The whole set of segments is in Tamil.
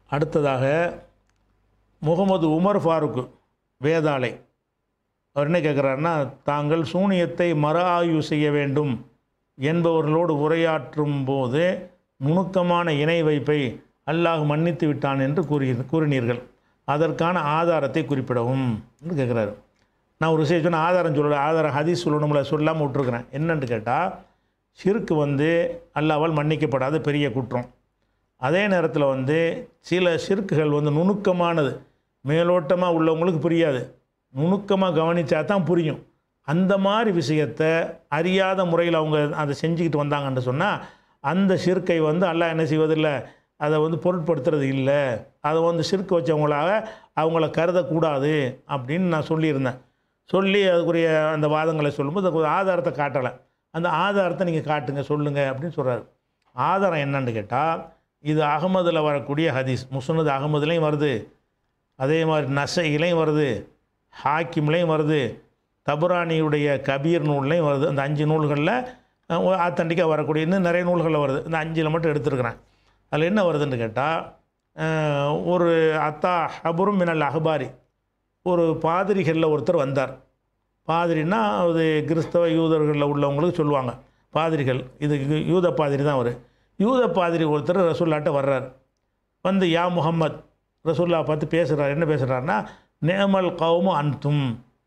அடுத்ததாக முகமது உமர் ஃபாரூக் வேதாளை அவர் என்ன கேட்குறாருன்னா, தாங்கள் சூனியத்தை மறு ஆய்வு செய்ய வேண்டும் என்பவர்களோடு உரையாற்றும் போது நுணுக்கமான இணை வைப்பை அல்லாஹ் மன்னித்து விட்டான் என்று கூறினீர்கள். அதற்கான ஆதாரத்தை குறிப்பிடவும் என்று கேட்குறாரு. நான் ஒரு விஷயம் சொன்ன ஆதாரம் சொல்லலை, ஆதாரம் ஹதீஸ் சொல்லணும்ல, சொல்லாமல் விட்டுருக்குறேன். என்னென்னு கேட்டால், ஷிர்க் அல்லாஹ்வால் மன்னிக்கப்படாத பெரிய குற்றம். அதே நேரத்தில் சில ஷிர்க்குகள் நுணுக்கமானது, மேலோட்டமாக உள்ளவங்களுக்கு புரியாது, நுணுக்கமாக கவனித்தா தான் புரியும். அந்த மாதிரி விஷயத்தை அறியாத முறையில் அவங்க அதை செஞ்சுக்கிட்டு வந்தாங்கன்னு சொன்னால், அந்த ஷிர்க்கை அல்லாஹ் என்ன செய்வதில்லை, அதை பொருட்படுத்துறது இல்லை. அதை ஷிர்க் வச்சவங்களாக அவங்கள கருதக்கூடாது அப்படின்னு நான் சொல்லியிருந்தேன். சொல்லி அதுக்குரிய அந்த வாதங்களை சொல்லும்போது அதுக்கு ஆதாரத்தை காட்டலை. அந்த ஆதாரத்தை நீங்கள் காட்டுங்க, சொல்லுங்கள் அப்படின்னு சொல்கிறாரு. ஆதாரம் என்னன்னு கேட்டால், இது அகமதில் வரக்கூடிய ஹதீஸ். முஸ்னத் அகமதுலேயும் வருது, அதே மாதிரி நசையிலையும் வருது, ஹாக்கிம்லேயும் வருது, தபுரானியுடைய கபீர் நூல்லையும் வருது. அந்த 5 நூல்களில் ஆத்தண்டிக்காக வரக்கூடிய இன்னும் நிறைய நூல்களில் வருது. இந்த 5 மட்டும் எடுத்துருக்குறேன். அதில் என்ன வருதுன்னு கேட்டால், ஒரு அத்தா ஹபுரும் மினல் அஹ்பாரி, ஒரு பாதிரிகளில் ஒருத்தர் வந்தார். பாதிரின்னா அது கிறிஸ்தவ யூதர்களில் உள்ளவங்களுக்கு சொல்லுவாங்க பாதிரிகள். இது யூத பாதிரி தான். அவர் யூத பாதிரி ஒருத்தர் ரசூல்லாட்ட வர்றார். யா முஹம்மத் ரசூல்லா பார்த்து பேசுகிறார். என்ன பேசுகிறாருன்னா, நேமல் கவுமு அன்தும்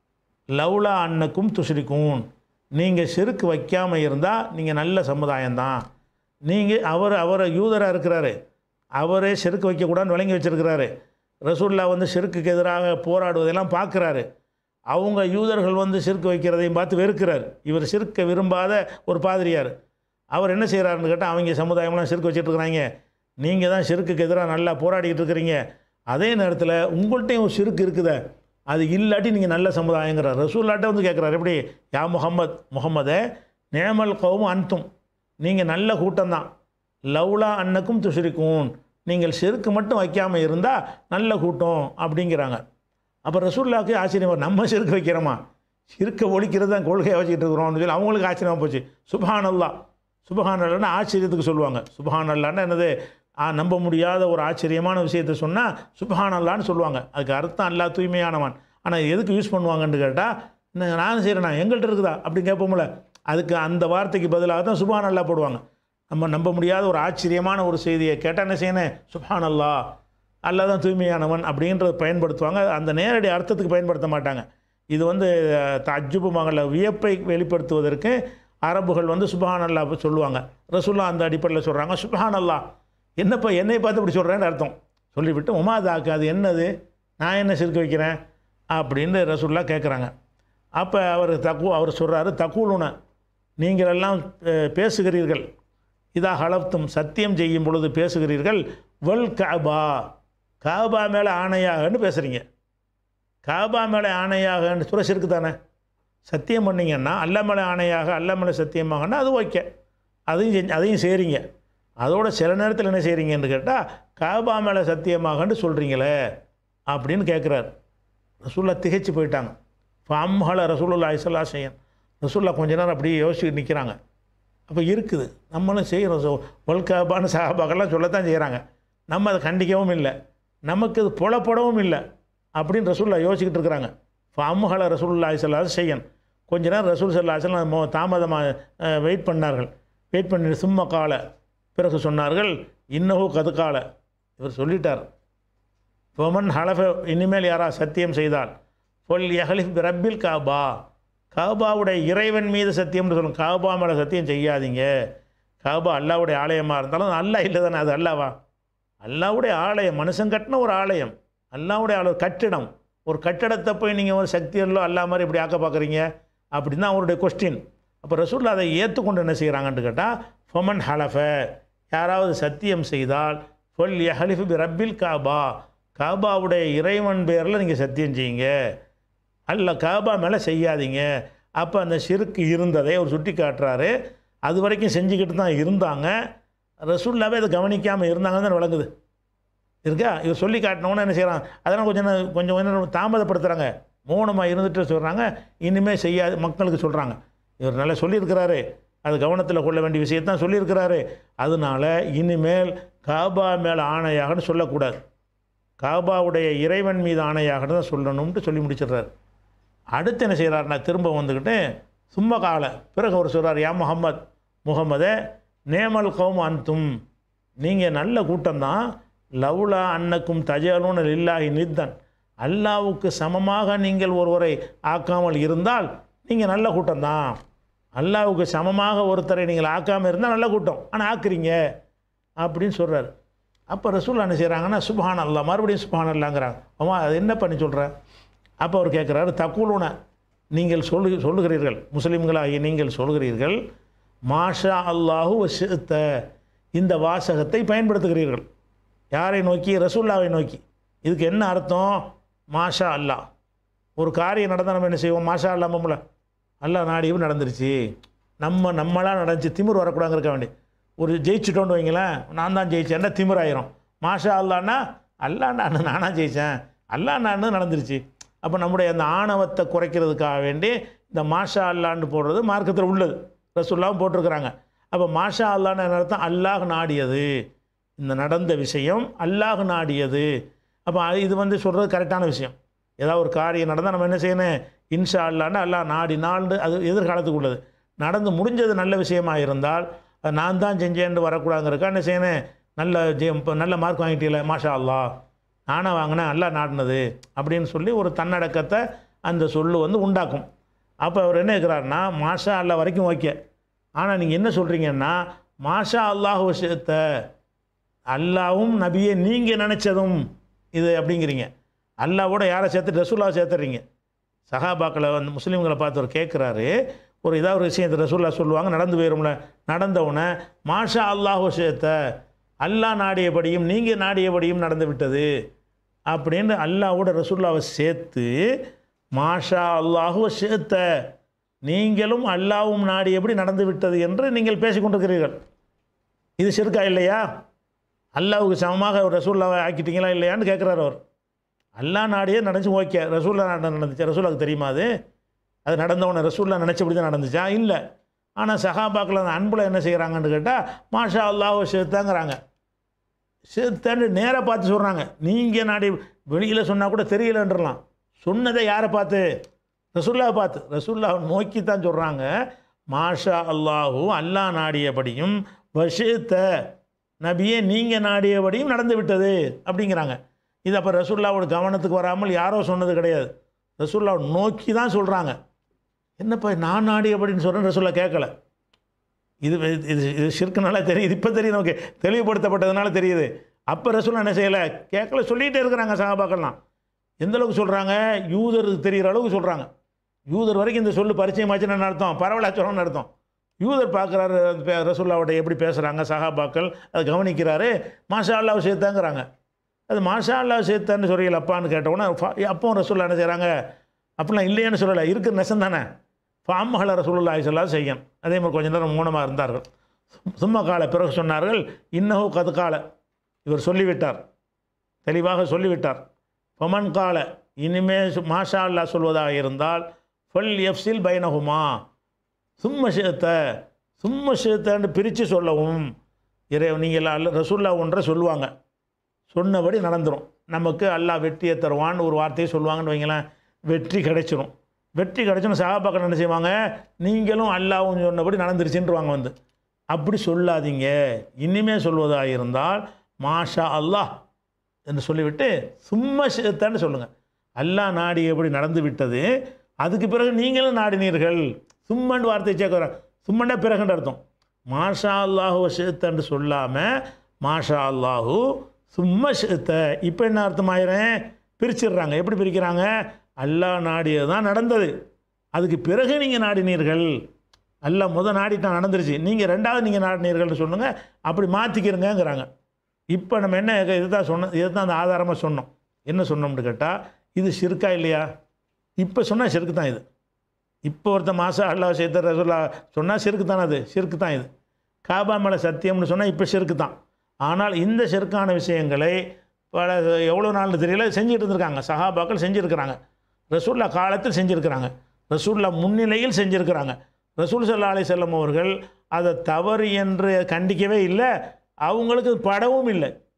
லவ்லா அன்னக்கும் துஷ்ரிகூன், நீங்கள் ஷிர்க் வைக்காமல் இருந்தால் நீங்கள் நல்ல சமுதாயம்தான். நீங்கள் அவரை யூதராக இருக்கிறாரு, அவரே ஷிர்க் வைக்கக்கூடாதுன்னு விளங்கி வச்சுருக்கிறாரு. ரசூல்லா ஷிர்க்குக்கு எதிராக போராடுவதெல்லாம் பார்க்குறாரு. அவங்க யூதர்கள் ஷிர்க் வைக்கிறதையும் பார்த்து வெறுக்கிறார். இவர் ஷிர்க்கை விரும்பாத ஒரு பாதிரியார். அவர் என்ன செய்கிறாருன்னு கேட்டால், அவங்க சமுதாயம்லாம் ஷிர்க் வச்சுட்டு இருக்கிறாங்க, நீங்கள் தான் ஷிர்க்குக்கு எதிராக நல்லா போராடிக்கிட்டு இருக்கிறீங்க, அதே நேரத்தில் உங்கள்கிட்டையும் ஒரு ஷிர்க் இருக்குதே, அது இல்லாட்டி நீங்கள் நல்ல சமுதாயங்கிறார். ரசூல்லாட்ட கேட்குறாரு, எப்படி, யா முகம்மதே நேமல் கவுமு அன்தும், நீங்கள் நல்ல கூட்டம்தான், லவ்லா அன்னக்கும் துஷ்ரிகூன், நீங்கள் ஷிர்க்கு மட்டும் வைக்காமல் இருந்தால் நல்ல கூட்டம் அப்படிங்கிறாங்க. அப்போ ரசூல்லாவுக்கு ஆச்சரியம், நம்ம ஷிர்க் வைக்கிறோமா, ஷிர்க்கை ஒழிக்கிறது தான் கொள்கையை வச்சுக்கிட்டு இருக்கிறோம்னு சொல்லி அவங்களுக்கு ஆச்சரியமாக போச்சு. சுப்ஹானல்லாஹ், சுப்ஹானல்லான்னு ஆச்சரியத்துக்கு சொல்லுவாங்க. சுப்ஹானல்லான்னு என்னது, நம்ப முடியாத ஒரு ஆச்சரியமான விஷயத்தை சொன்னால் சுப்ஹானல்லான்னு சொல்லுவாங்க. அதுக்கு அர்த்தம் அல்லாஹ் தூய்மையானவன். ஆனால் எதுக்கு யூஸ் பண்ணுவாங்கன்னு கேட்டால், நான் செய்கிறேன்னா எங்கள்கிட்ட இருக்குதா அப்படின்னு கேட்போம்ல, அதுக்கு அந்த வார்த்தைக்கு பதிலாக தான் சுப்ஹானல்லாஹ் போடுவாங்க. நம்ம நம்ப முடியாத ஒரு ஆச்சரியமான ஒரு செய்தியை கேட்டால் என்ன செய்யணும், சுப்ஹானல்லாஹ், அல்லாஹ் தான் தூய்மையானவன் அப்படின்றத பயன்படுத்துவாங்க. அந்த நேரடி அர்த்தத்துக்கு பயன்படுத்த மாட்டாங்க. இது தஅஜ்ஜுபு மகள வியப்பை வெளிப்படுத்துவதற்கு அரபுகள் சுப்ஹானல்லாஹ் சொல்லுவாங்க. ரசூல்லா அந்த அடிப்படையில் சொல்கிறாங்க, சுப்ஹானல்லாஹ், என்னப்பா என்னை பார்த்து இப்படி சொல்கிறேன்னு அர்த்தம் சொல்லிவிட்டு, உமாதாக்கு அது என்னது, நான் என்ன ஷிர்க் வைக்கிறேன் அப்படின்னு ரசூல்லா கேட்குறாங்க. அப்போ அவர் சொல்கிறாரு, தக்கூலுன, நீங்கள் எல்லாம் பேசுகிறீர்கள், இதா ஹலப்தும், சத்தியம் செய்யும் பொழுது பேசுகிறீர்கள், வல் காபா, காபா மேலே ஆணையாகன்னு பேசுகிறீங்க. காபா மேலே ஆணையாகன்னு சொல்ல ஷிர்க் தானே. சத்தியம் பண்ணிங்கன்னா அல்லா மேலே ஆணையாக, அல்லா மேலே சத்தியமாகன்னா அது ஓகே, அதையும் செய்கிறீங்க. அதோட சில நேரத்தில் என்ன செய்கிறீங்கன்னு கேட்டால், காபா மேலே சத்தியமாகன்னு சொல்கிறீங்களே அப்படின்னு கேட்குறாரு. ரசூல்லா திகைச்சு போயிட்டாங்க. ஃபம்ஹல ரசூலுல்லாஹி ஸல்லல்லாஹு அலைஹி வஸல்லம், ரசூல்லா கொஞ்ச நேரம் அப்படியே யோசிச்சுட்டு நிற்கிறாங்க. அப்போ இருக்குது, நம்மளும் செய்கிறோம், வல்காபான்னு சஹாபாக்கெல்லாம் சொல்லத்தான் செய்கிறாங்க, நம்ம அதை கண்டிக்கவும் இல்லை, நமக்கு அது புலப்படவும் இல்லை அப்படின்னு ரசூல்லா யோசிச்சுக்கிட்டு இருக்கிறாங்க. ஃபம்ஹல ரசூலுல்லாஹி ஸல்லல்லாஹு அலைஹி வஸல்லம், கொஞ்ச நேரம் ரசூல் ஸல்லல்லாஹு அலைஹி வஸல்லம் தாமதமாக வெயிட் பண்ணார்கள். வெயிட் பண்ணி சும்மா கால, பிறகு சொன்னார்கள், இன்னஹு கதுகால, இவர் சொல்லிட்டார், ஃபமன் ஹலஃப, இனிமேல் யாரா சத்தியம் செய்தால், ஃபொல் யஹ்லிஃப் பிரப்பில் காபா, காபாவுடைய இறைவன் மீது சத்தியம்னு சொல்லணும். காபா மேலே சத்தியம் செய்யாதீங்க. காபா அல்லாவுடைய ஆலயமாக இருந்தாலும் அல்லாஹ் இல்லை தானே, அது அல்லாவா, அல்லாவுடைய ஆலயம், மனுஷன் கட்டின ஒரு ஆலயம், அல்லாவுடைய கட்டிடம், ஒரு கட்டடத்தை போய் நீங்கள் ஒரு சக்தியெல்லாம் அல்லா மாதிரி இப்படி ஆக்க பார்க்குறீங்க அப்படின்னு தான் அவருடைய கொஸ்டின். அப்போ ரசூல்லா அதை ஏற்றுக்கொண்டு என்ன செய்கிறாங்கன்னு கேட்டால், ஃபமன் ஹலஃப, யாராவது சத்தியம் செய்தால், ஃபொல் யஹ்லிஃப் பி ரப்பில் காபா, காபாவுடைய இறைவன் பேரில் நீங்கள் சத்தியம் செய்யுங்க, அல்ல காபா மேலே செய்யாதீங்க. அப்போ அந்த ஷிர்க் இருந்ததை அவர் சுட்டி காட்டுறாரு. அது வரைக்கும் செஞ்சுக்கிட்டு தான் இருந்தாங்க, ரசூல்லாவே அதை கவனிக்காமல் இருந்தாங்கன்னு தான் விளங்குது இருக்கா. இவர் சொல்லி காட்டினோன்னு என்ன செய்கிறாங்க, அதெல்லாம் கொஞ்சம் தாமதப்படுத்துகிறாங்க, மௌனமாக இருந்துட்டு சொல்கிறாங்க, இனிமேல் செய்யாது மக்களுக்கு சொல்கிறாங்க. இவர் நல்லா சொல்லியிருக்கிறாரு, அது கவனத்தில் கொள்ள வேண்டிய விஷயத்தான் சொல்லியிருக்கிறாரு. அதனால் இனிமேல் காபா மேலே ஆணையாகன்னு சொல்லக்கூடாது. காபாவுடைய இறைவன் மீது ஆணையாக தான் சொல்லணும்ட்டு சொல்லி முடிச்சிடுறாரு. அடுத்து என்ன செய்கிறாருன்னா திரும்ப வந்துக்கிட்டு சும்மா கால பிறகு அவர் சொல்கிறார், யா முகமதே நேமல் கௌம் அன்தும், நீங்கள் நல்ல கூட்டம்தான். லவ்லா அன்னக்கும் தஜலூன் லில்லாஹி நித்தன், அல்லாவுக்கு சமமாக நீங்கள் ஒருவரை ஆக்காமல் இருந்தால் நீங்கள் நல்ல கூட்டம்தான். அல்லாவுக்கு சமமாக ஒருத்தரை நீங்கள் ஆக்காமல் இருந்தால் நல்ல கூட்டம், ஆனால் ஆக்குறீங்க அப்படின்னு சொல்கிறார். அப்போ ரசூல் என்ன செய்கிறாங்கன்னா சுப்ஹான் அல்லாஹ், மறுபடியும் சுப்ஹான் அல்லாங்கிறாங்க. அம்மா அது என்ன பண்ணி சொல்கிறேன்? அப்போ அவர் கேட்குறாரு, தக்கூலுன, நீங்கள் சொல்லுகிறீர்கள், முஸ்லீம்களாகி நீங்கள் சொல்கிறீர்கள், மாஷா அல்லாஹு வஷித்த, இந்த வாசகத்தை பயன்படுத்துகிறீர்கள். யாரை நோக்கி? ரசூல்லாவை நோக்கி. இதுக்கு என்ன அர்த்தம்? மாஷா அல்லாஹ். ஒரு காரியம் நடந்தால் நம்ம என்ன செய்வோம்? மாஷா அல்லாமல அல்லாஹ் நாடியும் நடந்துருச்சு, நம்மளாக நடந்துச்சு, திமிர் வரக்கூடாதுங்க வேண்டி. ஒரு ஜெயிச்சுட்டோன்னு வைங்களேன், நான் தான் ஜெயிச்சேன்னா திமிராயிரும். மாஷா அல்லான்னா அல்லா நானாக ஜெயித்தேன், அல்லா நான் நடந்துருச்சு. அப்போ நம்முடைய அந்த ஆணவத்தை குறைக்கிறதுக்காக வேண்டி இந்த மாஷா அல்லான்னு போடுறது மார்க்கத்தில் உள்ளது, ரசூல்லாவும் போட்டிருக்கிறாங்க. அப்போ மாஷா அல்லான்னு அர்த்தம் அல்லாஹ் நாடியது, இந்த நடந்த விஷயம் அல்லாஹ் நாடியது. அப்போ இது சொல்கிறது கரெக்டான விஷயம். ஏதாவது ஒரு காரியம் நடந்தால் நம்ம என்ன செய்யணும்? இன்ஷா அல்லான்னு அல்லாஹ் நாடினால்னு, அது எதிர்காலத்துக்கு உள்ளது. நடந்து முடிஞ்சது நல்ல விஷயமாக இருந்தால் அது நான் தான் செஞ்சேன்னு வரக்கூடாதுங்கிறக்கா என்ன செய்யணும்? நல்ல மார்க் வாங்கிட்டீங்களே, மாஷா அல்லாஹ், நானாக வாங்கினேன், அல்லாஹ் நாடினது அப்படின்னு சொல்லி ஒரு தன்னடக்கத்தை அந்த சொல்லு உண்டாக்கும். அப்போ அவர் என்ன இருக்கிறாருன்னா, மாஷா அல்லாஹ் வரைக்கும் ஓகே, ஆனால் நீங்கள் என்ன சொல்கிறீங்கன்னா மாஷா அல்லாஹ் விஷயத்த அல்லாவும் நபியை நீங்கள் நினச்சதும் இது அப்படிங்கிறீங்க. அல்லாவோட யாரை சேர்த்து? ரசூல்லாவை சேர்த்துறீங்க. சஹாபாக்களை முஸ்லீம்களை பார்த்து அவர் கேட்குறாரு, ஒரு ஏதாவது ஒரு விஷயத்தை ரசூல்லா சொல்லுவாங்க, நடந்து போயிடும்ல, நடந்தவுடனே மாஷா அல்லாஹ் விஷயத்த அல்லாஹ் நாடியபடியும் நீங்கள் நாடியபடியும் நடந்து விட்டது அப்படின்னு அல்லாவோட ரசூல்லாவை சேர்த்து மாஷா அல்லாஹு சேர்த்த நீங்களும் அல்லாவும் நாடியபடி நடந்து விட்டது என்று நீங்கள் பேசிக்கொண்டிருக்கிறீர்கள். இது ஷிர்கா இல்லையா? அல்லாவுக்கு சமமாக ரசூல்லாவை ஆக்கிட்டீங்களா இல்லையான்னு கேட்குறாரு அவர். அல்லா நாடியே நடந்துச்சு, ஓகே. ரசூல்லா நடந்துச்சு, ரசூல்லாவுக்கு தெரியுமா? அது நடந்தவன ரசூல்லா நினச்சபடி தான் நடந்துச்சா? இல்லை. ஆனால் சஹாபாக்கள் அந்த அன்பில் என்ன செய்கிறாங்கன்னு கேட்டால் மாஷா அல்லாஹ் சேர்த்தாங்கிறாங்க. சேர்த்தான்னு நேராக பார்த்து சொல்கிறாங்க. நீங்கள் நாடி வெளியில் சொன்னால் கூட தெரியலன்றலாம், சொன்னதை யாரை பார்த்து? ரசூல்லாவை பார்த்து, ரசூல்லாவை நோக்கி தான் சொல்கிறாங்க. மாஷா அல்லாஹூ, அல்லாஹ் நாடியபடியும், வஷித்த நபியே நீங்கள் நாடியபடியும் நடந்து விட்டது அப்படிங்கிறாங்க. இது அப்போ ரசூல்லாவோட கவனத்துக்கு வராமல் யாரோ சொன்னது கிடையாது, ரசூல்லாவை நோக்கி தான் சொல்கிறாங்க. என்னப்பா நான் நாடியபடின்னு சொல்கிறேன், ரசூல்லா கேட்கல. இது இது இது ஷிர்க்குனால தெரியுது, இப்போ தெரியுது, நமக்கு தெளிவுபடுத்தப்பட்டதுனால தெரியுது. அப்போ ரசூல்லா என்ன செய்யலை, கேட்கல, சொல்லிகிட்டே இருக்கிறாங்க. சஹாபாக்கள்லாம் எந்தளவுக்கு சொல்கிறாங்க? யூதருக்கு தெரிகிற அளவுக்கு சொல்கிறாங்க. யூதர் வரைக்கும் இந்த சொல்லு பரிச்சயமாச்சுன்னு அர்த்தம், பரவலாக சொல்லணும்னு அர்த்தம். யூதர் பார்க்குறாரு ரசூல்லாவோட எப்படி பேசுகிறாங்க சஹாபாக்கள், அதை கவனிக்கிறாரு. மாஷா அல்லாஹ் சேர்த்தாங்கிறாங்க. அது மாஷா அல்லாஹ் சேர்த்தான்னு சொல்கிறீங்கள அப்பான்னு கேட்டவுடனே அப்பவும் ரசூல்லா என்ன செய்கிறாங்க? அப்படிலாம் இல்லையான்னு சொல்லலை, இருக்கிற நெசம் தானே. ஃபாமஹல ரசூலுல்லாஹி ஸல்லல்லாஹு அலைஹி வஸல்லம் அதே மாதிரி கொஞ்சம் நேரம் மௌனமாக இருந்தார்கள். சும்மா கால பிறகு சொன்னார்கள், இன்னஹு கது கால, இவர் சொல்லிவிட்டார், தெளிவாக சொல்லிவிட்டார். ஃபமன் கால, இனிமே மாஷா அல்லாஹ் சொல்வதாக இருந்தால் ஃபல் எஃப்சில் பைனஹுமா, சும்ம ஷேத்தன்னு பிரித்து சொல்லவும். நீங்கள் ரசூல்லா ஒன்றை சொல்லுவாங்க, சொன்னபடி நடந்துடும். நமக்கு அல்லாஹ் வெற்றியை தருவான்னு ஒரு வார்த்தையை சொல்லுவாங்கன்னு வைங்களேன், வெற்றி கிடைச்சிடும். வெற்றி கிடைச்சோன்னு சஹாபாக்கள் என்ன செய்வாங்க? நீங்களும் அல்லாவும் சொன்னபடி நடந்துருச்சுன்றுவாங்க. அப்படி சொல்லாதீங்க, இனிமேல் சொல்வதாக இருந்தால் மாஷா அல்லாஹ் என்று சொல்லிவிட்டு சும்மா ஷேத்தான்னு சொல்லுங்கள். அல்லாஹ் நாடி எப்படி நடந்து விட்டது, அதுக்கு பிறகு நீங்களும் நாடினீர்கள். சும்மன் வார்த்தை சேர்க்குறேன், சும்மன்னா பிறகுன்ற அர்த்தம். மாஷா அல்லாஹு ஷேத்தன்னு சொல்லாமல் மாஷா அல்லாஹு சும்மா ஷேத்த, இப்போ என்ன அர்த்தம் ஆயிரும்? பிரிச்சிடுறாங்க. எப்படி பிரிக்கிறாங்க? அல்லாஹ் நாடியது தான் நடந்தது, அதுக்கு பிறகு நீங்கள் நாடினீர்கள். அல்லாஹ் நாடிட்டான், நடந்துருச்சு, நீங்கள் ரெண்டாவது நீங்கள் நாடினீர்கள்னு சொல்லுங்கள், அப்படி மாற்றிக்கிறங்கிறாங்க. இப்போ நம்ம என்ன இதுதான் சொன்னோம், இதை தான் அந்த ஆதாரமாக சொன்னோம். என்ன சொன்னோம்னு கேட்டால், இது ஷிர்கா இல்லையா? இப்போ சொன்னால் ஷிர்க்கு தான் இது. இப்போ ஒருத்த மாஷா அல்லாஹ் சேர்த்த ரசூல்லா சொன்னால் ஷிர்க்கு தானே, அது ஷிர்க்கு தான். இது காபா மேலே சத்தியம்னு சொன்னால் இப்போ ஷிர்க்கு தான். ஆனால் இந்த ஷிர்க்கான விஷயங்களை பல எவ்வளோ நாள்னு தெரியல செஞ்சுட்டு இருந்திருக்காங்க. சஹாபாக்கள் செஞ்சுருக்கிறாங்க, ரசூல்லா காலத்தில் செஞ்சுருக்கிறாங்க, ரசூல்லா முன்னிலையில் செஞ்சுருக்கிறாங்க. ரசூல் ஸல்லல்லாஹு அலைஹி வஸல்லம் அவர்கள் அதை தவறு என்று கண்டிக்கவே இல்லை, அவங்களுக்கு படவும் இல்லை.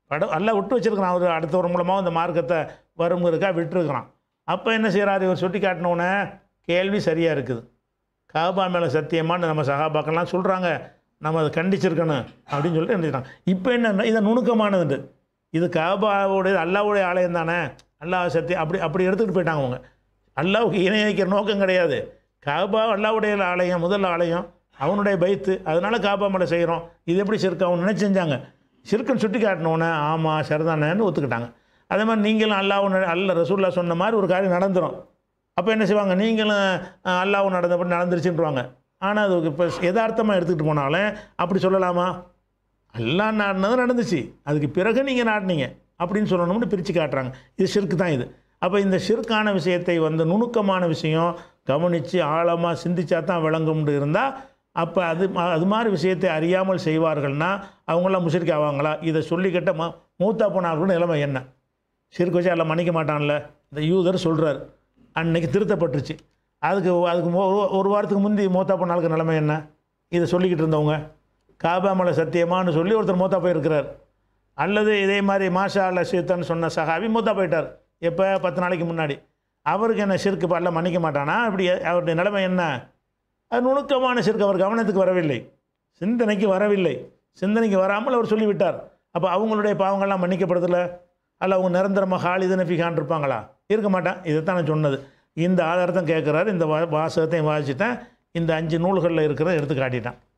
எல்லாம் விட்டு வச்சுருக்கிறான். அவர் அடுத்தவர் மூலமாக இந்த மார்க்கத்தை வருங்கிறதுக்கா விட்டுருக்கிறான். அப்போ என்ன செய்கிறார், இவர் சுட்டி காட்டினோன்னே கேள்வி சரியாக இருக்குது. காபா மேலே சத்தியமானு நம்ம சகாபாக்கெல்லாம் சொல்கிறாங்க, நம்ம அதை கண்டிச்சிருக்கணும் அப்படின்னு சொல்லிட்டு நினைக்கிறாங்க. இப்போ என்ன, இதை நுணுக்கமானது, இது காபாவுடைய அல்லாவுடைய ஆலயம் தானே, அல்லாஹ் சத்தியம் அப்படி எடுத்துக்கிட்டு போயிட்டாங்க அவங்க. அல்லாவுக்கு இணை வைக்கிற நோக்கம் கிடையாது. காபா அல்லாவுடைய ஆலயம், முதல் ஆலயம், அவனுடைய பைத்து, அதனால காபா மேலே செய்கிறோம். இது எப்படி சிறுக்கு அவங்க நினச்சி செஞ்சாங்க. சிறுக்குன்னு சுட்டி காட்டினோன்னே ஆமாம் சரிதானேன்னு ஒத்துக்கிட்டாங்க. அதே மாதிரி நீங்களும் அல்ல ரசூல்லா சொன்ன மாதிரி ஒரு காரியம் நடந்துடும். அப்போ என்ன செய்வாங்க, நீங்களும் அல்லாவும் நடந்தபடி நடந்துருச்சுன்றாங்க. ஆனால் அது இப்போ யதார்த்தமாக எடுத்துக்கிட்டு போனாலும் அப்படி சொல்லலாமா, அல்லா நாடினது நடந்துச்சு, அதுக்கு பிறகு நீங்கள் நாடினீங்க அப்படின்னு சொல்லணும்னு பிரித்து காட்டுறாங்க. இது ஷிர்க்கு தான் இது. அப்போ இந்த ஷிர்க்கான விஷயத்தை நுணுக்கமான விஷயம் கவனித்து ஆழமாக சிந்திச்சா தான் விளங்கும்னு இருந்தால், அப்போ அது மாதிரி விஷயத்தை அறியாமல் செய்வார்கள்னா அவங்களாம் முஷ்ரிக் ஆவாங்களா? இதை சொல்லிக்கிட்ட மூத்தா போனார்களோட நிலைமை என்ன? ஷிர்க் வச்சு எல்லாம் மன்னிக்க மாட்டான்ல இந்த யூதர் சொல்கிறார். அன்னைக்கு திருத்தப்பட்டுருச்சு. அதுக்கு ஒரு வாரத்துக்கு முந்தி மூத்தா போனாளுக்கு நிலைமை என்ன? இதை சொல்லிக்கிட்டு இருந்தவங்க காபா மேலே சத்தியமானு சொல்லி ஒருத்தர் மூத்தா போயிருக்கிறார். அல்லது இதே மாதிரி மாஷா அல்லா ஷீத்தான்னு சொன்ன சஹாபி மூத்தா போயிட்டார். எப்போ 10 நாளைக்கு முன்னாடி. அவருக்கு என்ன ஷிர்க்கு பல்ல மன்னிக்க மாட்டானா? அப்படி அவருடைய நிலைமை என்ன? அது நுணுக்கமான ஷிர்க் அவர் கவனத்துக்கு வரவில்லை, சிந்தனைக்கு வரவில்லை. சிந்தனைக்கு வராமல் அவர் சொல்லிவிட்டார். அப்போ அவங்களுடைய பாவங்கள்லாம் மன்னிக்கப்படுறதில்ல. அல்ல அவங்க நிரந்தரமாக ஹாலிதன ஃபிகான் இருப்பாங்களா? இருக்க மாட்டான். இதைத்தான் நான் சொன்னது. இந்த ஆதாரத்தை கேட்குறாரு. இந்த வாசகத்தையும் வாசித்தேன். இந்த 5 நூல்களில் இருக்கிறத எடுத்து காட்டிட்டான்.